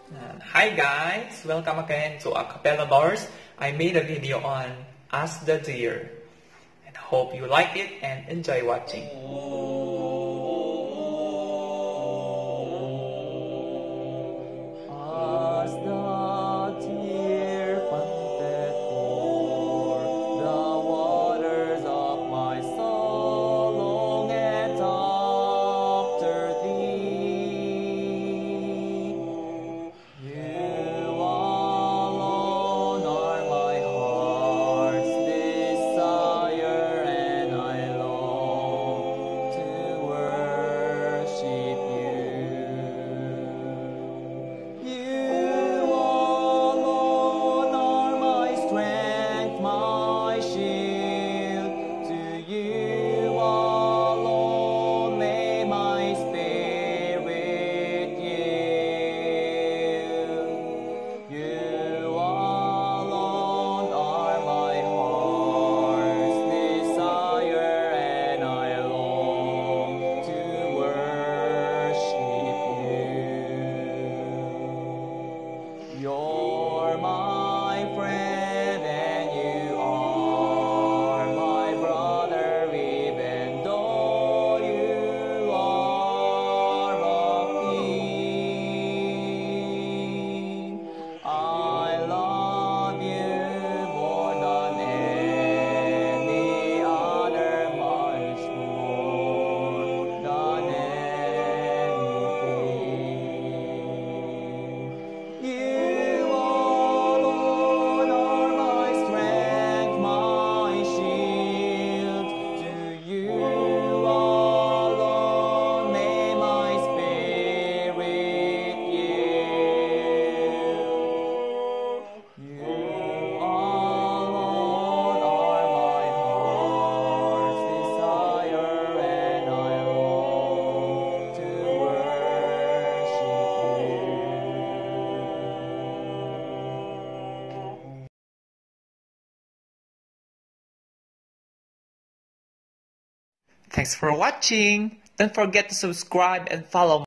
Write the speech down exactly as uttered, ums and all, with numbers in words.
And hi guys, welcome again to Acapella Bars. I made a video on Ask the Deer and hope you like it and enjoy watching. As the deer panted for the waters of my soul, longeth after thee. You alone are my heart's desire, and I long to worship you. You alone are my strength, my shield. To you alone may my spirit yield. You alone are my heart's desire, and I long to worship you. You're my friend and you are my brother, even though you are a king. I love you more than any other, much more than anything. You alone are my strength, my shield. To you alone may my spirit yield. You alone are my heart's desire, and I long to worship you. Thanks for watching. Don't forget to subscribe and follow